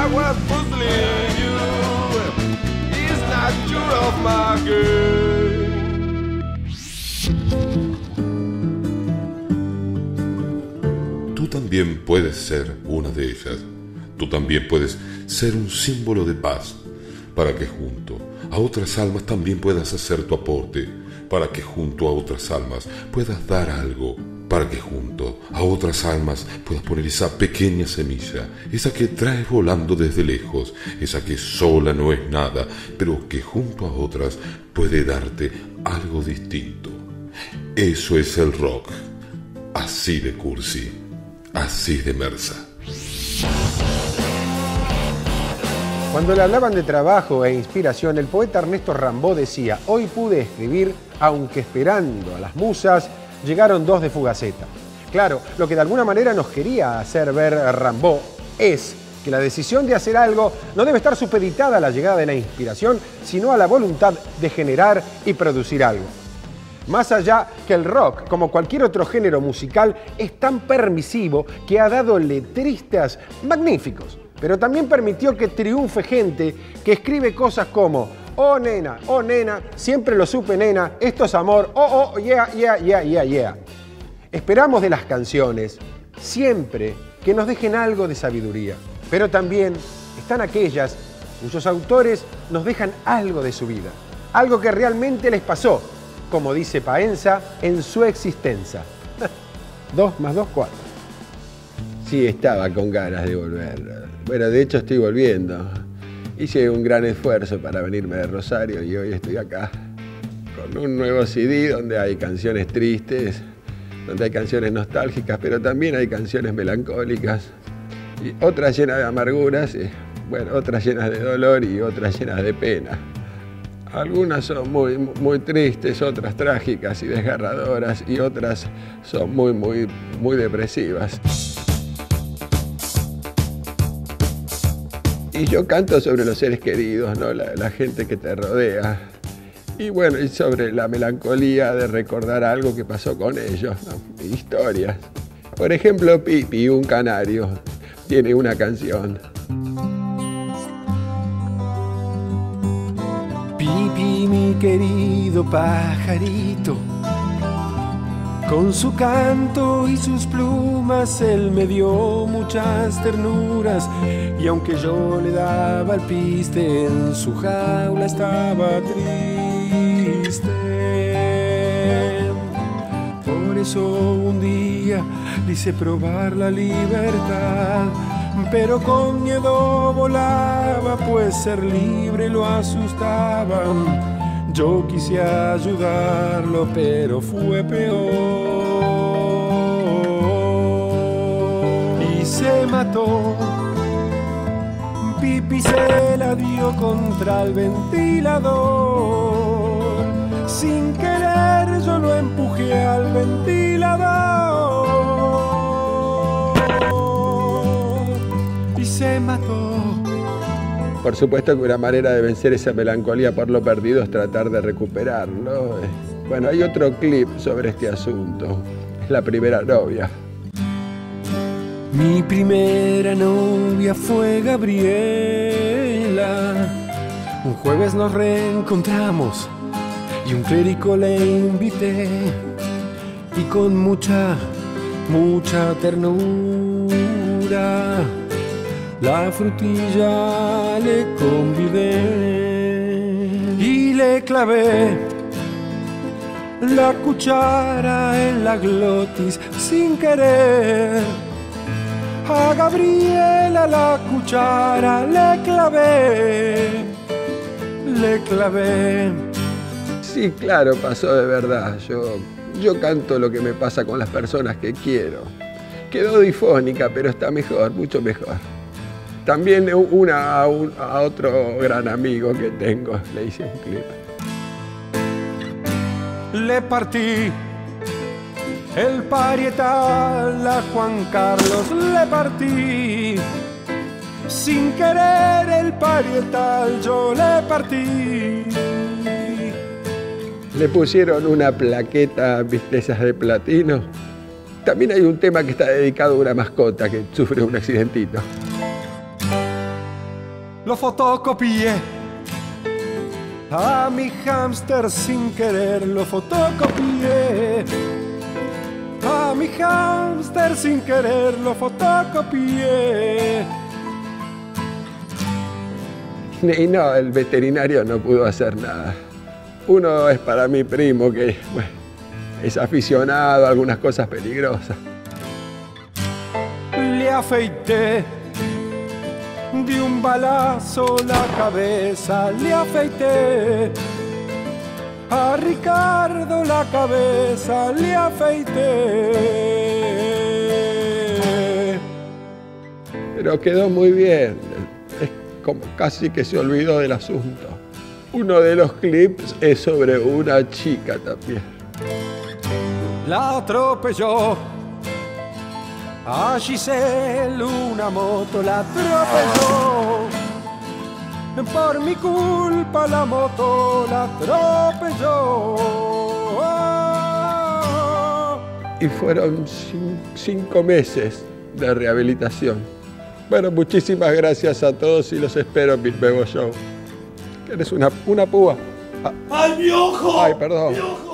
I was puzzling you. It's not true of my girl. Tú también puedes ser una de ellas. Tú también puedes ser un símbolo de paz, para que junto a otras almas también puedas hacer tu aporte, para que junto a otras almas puedas dar algo, para que junto a otras almas puedas poner esa pequeña semilla, esa que traes volando desde lejos, esa que sola no es nada, pero que junto a otras puede darte algo distinto. Eso es el rock, así de cursi, así de Mersa. Cuando le hablaban de trabajo e inspiración, el poeta Ernesto Rimbaud decía: hoy pude escribir, aunque esperando a las musas, llegaron dos de Fugaceta. Claro, lo que de alguna manera nos quería hacer ver Rimbaud es que la decisión de hacer algo no debe estar supeditada a la llegada de la inspiración, sino a la voluntad de generar y producir algo. Más allá que el rock, como cualquier otro género musical, es tan permisivo que ha dado letristas magníficos, pero también permitió que triunfe gente que escribe cosas como: oh nena, siempre lo supe nena, esto es amor, oh, yeah, yeah, yeah, yeah, yeah. Esperamos de las canciones siempre que nos dejen algo de sabiduría, pero también están aquellas cuyos autores nos dejan algo de su vida, algo que realmente les pasó, como dice Paenza en su existencia. 2 más 2, 4. Sí, estaba con ganas de volver. Bueno, de hecho estoy volviendo. Hice un gran esfuerzo para venirme de Rosario y hoy estoy acá con un nuevo CD donde hay canciones tristes, donde hay canciones nostálgicas, pero también hay canciones melancólicas y otras llenas de amarguras, bueno, otras llenas de dolor y otras llenas de pena. Algunas son muy tristes, otras trágicas y desgarradoras y otras son muy depresivas. Y yo canto sobre los seres queridos, ¿no? La gente que te rodea. Y bueno, y sobre la melancolía de recordar algo que pasó con ellos, ¿no? Historias. Por ejemplo, Pipi, un canario, tiene una canción. Pipi, mi querido pajarito, con su canto y sus plumas él me dio muchas ternuras, y aunque yo le daba el piste, en su jaula estaba triste. Por eso un día le hice probar la libertad, pero con miedo volaba, pues ser libre lo asustaba. Yo quise ayudarlo, pero fue peor. Y se mató. Pipi se la dio contra el ventilador. Sin querer yo lo empujé al ventilador. Y se mató. Por supuesto que una manera de vencer esa melancolía por lo perdido es tratar de recuperarlo. Bueno, hay otro clip sobre este asunto. Es la primera novia. Mi primera novia fue Gabriela. Un jueves nos reencontramos y un clérigo le invité. Y con mucha ternura la frutilla le convidé y le clavé la cuchara en la glotis sin querer. A Gabriela la cuchara le clavé. Sí, claro, pasó de verdad. Yo canto lo que me pasa con las personas que quiero. Quedó difónica, pero está mejor, mucho mejor. También a otro gran amigo que tengo, le hice un clip. Le partí el parietal a Juan Carlos, le partí. Sin querer el parietal yo le partí. Le pusieron una plaqueta, viste, esas de platino. También hay un tema que está dedicado a una mascota que sufre un accidentito. lo fotocopié. A mi hámster sin querer lo fotocopié. A mi hámster sin querer lo fotocopié. Y no, el veterinario no pudo hacer nada. Uno es para mi primo que bueno, es aficionado a algunas cosas peligrosas. Le afeité de un balazo la cabeza, le afeité. A Ricardo la cabeza le afeité. Pero quedó muy bien. Es como casi que se olvidó del asunto. Uno de los clips es sobre una chica también. La atropelló a Giselle una moto, la atropelló. Por mi culpa la moto la atropelló. Y fueron 5 meses de rehabilitación. Bueno, muchísimas gracias a todos y los espero en Bilbao Show. ¿Eres una púa? ¡Ay, mi ojo! Ay, perdón. ¡Mi ojo!